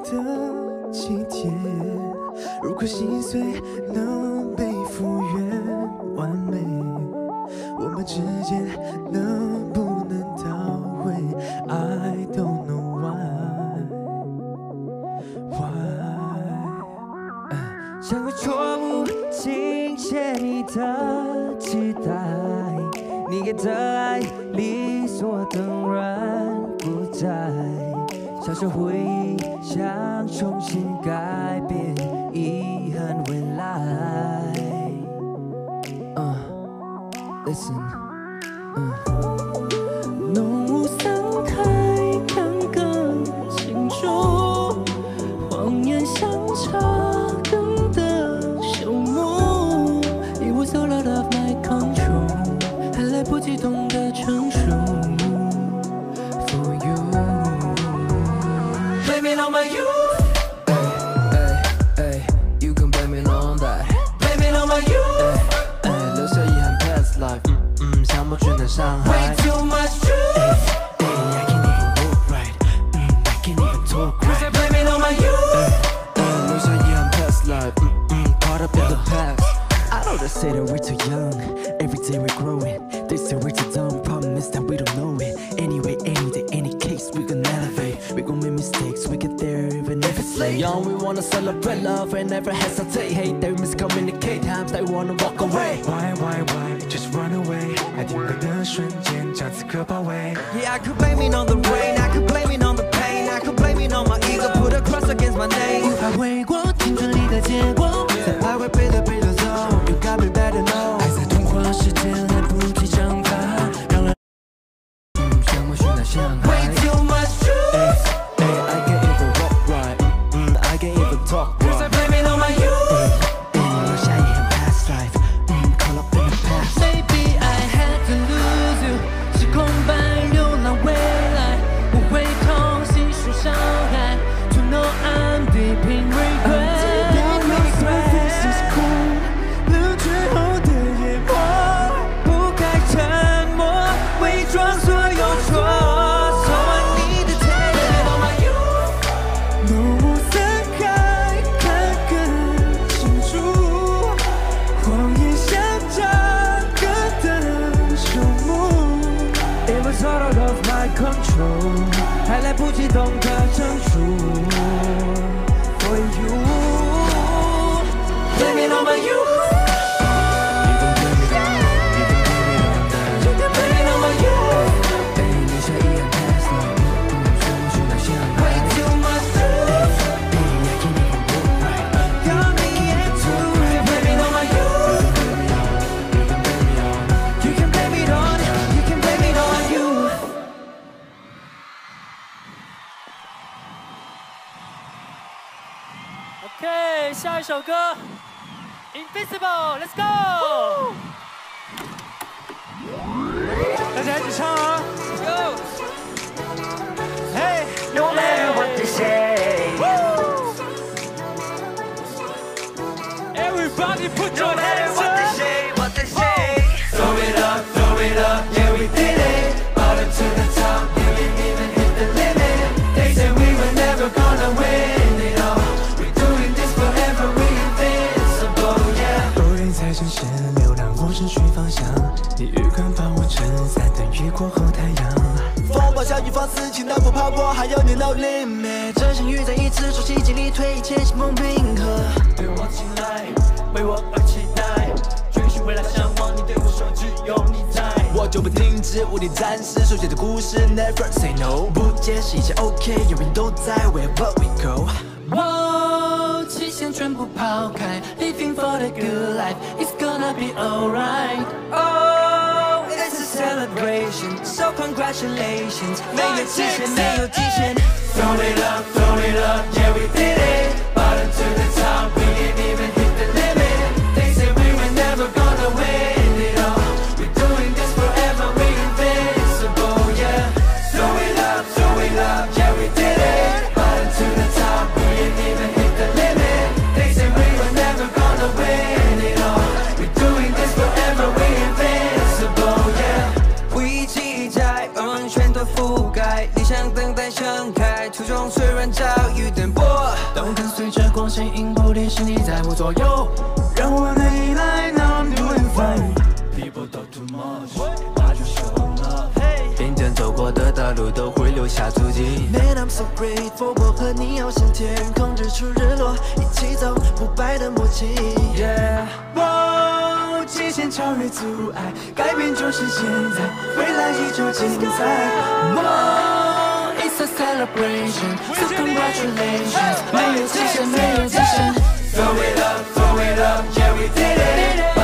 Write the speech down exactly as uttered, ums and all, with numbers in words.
的季节，如果心碎能被复原完美，我们之间能不能到位 ？I don't know why why。 像个错误倾斜你的期待，你给的爱理所当然不在。 小小回忆想重新改变遗憾未来。Uh, listen, uh. 浓雾散开，看更清楚，谎言像茶根的朽木。It was all out of my control， 还来不及懂得成熟。 For you。 Blame it on my youth. Ay, ay, ay, you can blame it on that. Blame it on my youth. Ay, ay, 留下遗憾 past life， 嗯嗯，想不去那伤害。 Way too much truth. Ay, ay, I can't even walk right， 嗯 I can't even talk Cause I right。 blame it on my youth. Ay, ay, 留下遗憾 past life， 嗯嗯 caught up in the past。I know they say that we're too young, every day we're growing. They say we're too dumb, problem is that we don't know it. Anyway, any day, any case, we gon' elevate. We gon' make mistakes, we get there even if it's late. Young, we wanna celebrate love and never hesitate. Hate, they miscommunicate, times they wanna walk away. Why, why, why? Just run away. 爱停格的瞬间，将此刻包围。 Yeah, I could blame it on the rain, I could blame it on the pain, I could blame it on my ego, put a cross against my name. 无法回过青春里的结果， 才怕会被的被的走。You got me better know. 爱在童话世界来不及长大，让人嗯，像我寻那像海。 Way too much truth. Ay, I can't even walk right, 嗯 I can't even talk Cause I right. blame it on my youth. 留下遗憾 past life， 嗯 caught up in the past。 Maybe I had to lose you， 是空白流浪未来，不会痛细数伤害。To know I'm deep in regret。 冷却后的夜幕，不该沉默，伪装所有错。So I need to take it on my youth。 浓雾散开，看更清楚，谎言像扎根的树木。 It was all out of my control， 还来不及懂得成熟。For you， Blame it on my youth。 OK， 下一首歌 ，Invisible，Let's go！ 大家一起唱啊 ！Go！ Hey， No matter what they say， Everybody put your No matter hands what they up！ say, what they say. Throw it up, throw it up, yeah we did it. Bottom to the top, didn't even hit the limit. They said we were never gonna win it all. We're doing this forever, we invincible, yeah. 多人在城市流浪，我失去方向。你预感把我撑伞，等雨过后太阳。 风暴下雨放肆，情难不怕我，还有你 no limit。这相遇在一次熟悉经历，推移前行梦冰河。 对我青睐，为我而期待，追寻未来向往，你对我说只有你在。 我就不停止，无敌战士书写的故事 ，Never say no。不解释一切 OK， 永远都在 Wherever we go。 哦，期限全部抛开 ，Living for the good life, it's gonna be alright. Oh, it's a celebration, so congratulations. 没有极限，没有极限。 Throw it up, throw it up, yeah we did it. Bottom to the top, we didn't even hit the limit. They said we were never gonna win it all. We're doing this forever, we invincible, yeah. Throw it up, throw it up, yeah we did it. Bottom to the top, we didn't even hit the limit. They said we were never gonna win it all. We're doing this forever, we invincible, yeah. 回忆记载，往往全都覆盖，理想等待盛开，途中虽然遭遇颠簸。 左右，让我能依赖。Now I'm doing fine. People talk too much, I just show love. 并肩走过的大路都会留下足迹。Man, I'm so grateful， 我和你翱翔天空，日出日落，一起走，不败的默契。Yeah， 哇，极限超越阻碍，改变就是现在，未来依旧精彩。哇 ，It's a celebration， so congratulations， 没有极限，没有极限。Throw it up, throw it up, yeah we did it.